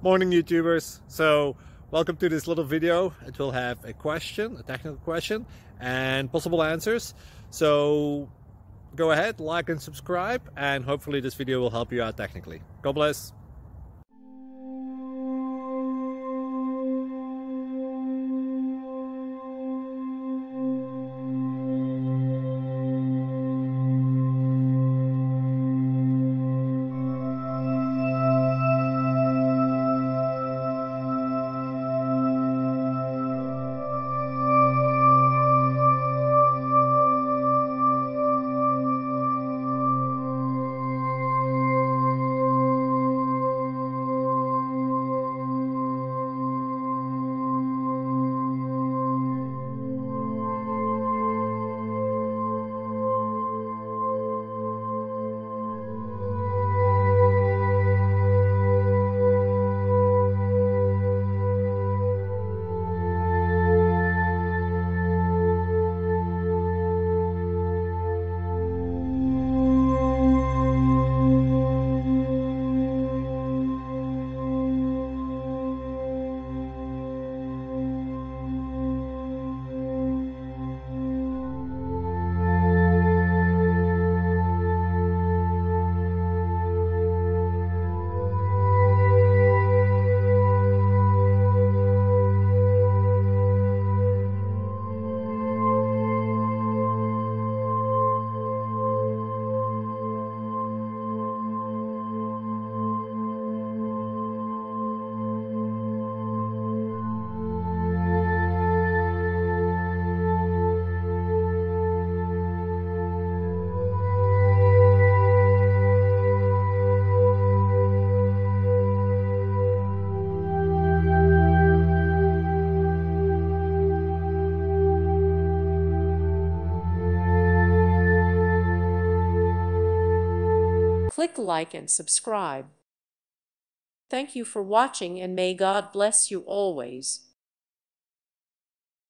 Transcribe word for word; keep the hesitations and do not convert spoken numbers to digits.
Morning YouTubers. So welcome to this little video. It will have a question, a technical question, and possible answers. So go ahead, like and subscribe, and hopefully this video will help you out technically. God bless. Click like and subscribe. Thank you for watching, and may God bless you always.